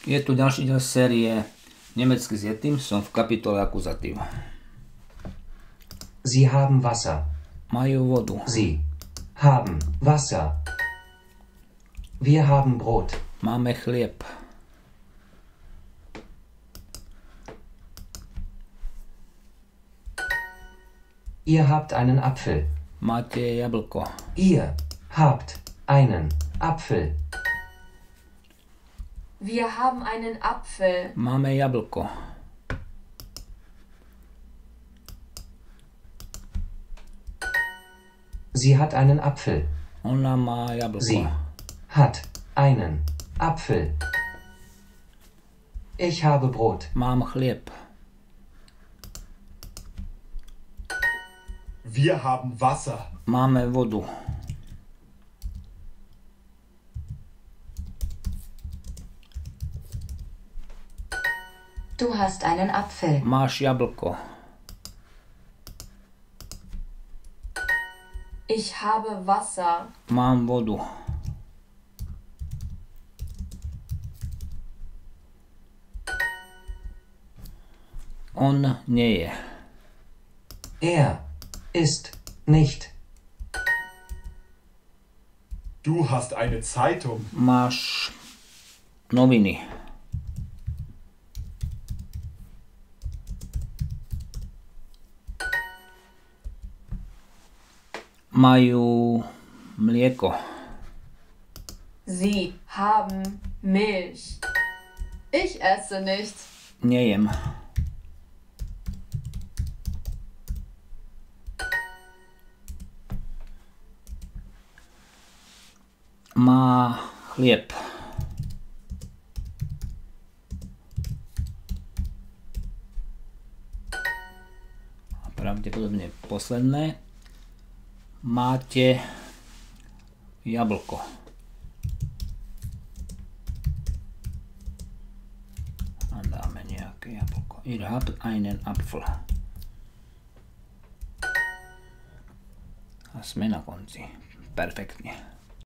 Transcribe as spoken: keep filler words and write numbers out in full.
Je tu ďalší diel série Nemecky s Yetim, som v kapitole akuzatív. Sie haben Wasser. Majú vodu. Sie haben Wasser. Wir haben Brot. Máme chlieb. Ihr habt einen Apfel. Máte jablko. Ihr habt einen Apfel. Wir haben einen Apfel. Máme jablko. Sie hat einen Apfel. Ona má jablko. Sie hat einen Apfel. Ich habe Brot. Mám chlieb. Wir haben Wasser. Máme vodu. Du hast einen Apfel. Máš jablko. Ich habe Wasser. Mám vodu. On nie je. Er ist nicht. Du hast eine Zeitung. Máš noviny. Majú mlieko. Sie haben Milch. Ich esse nicht. Nejem. Má chlieb. A pravdepodobne posledné. Máte jablko. A dáme nejaké jablko. Ihr habt einen Apfel. A sme na konci. Perfektne.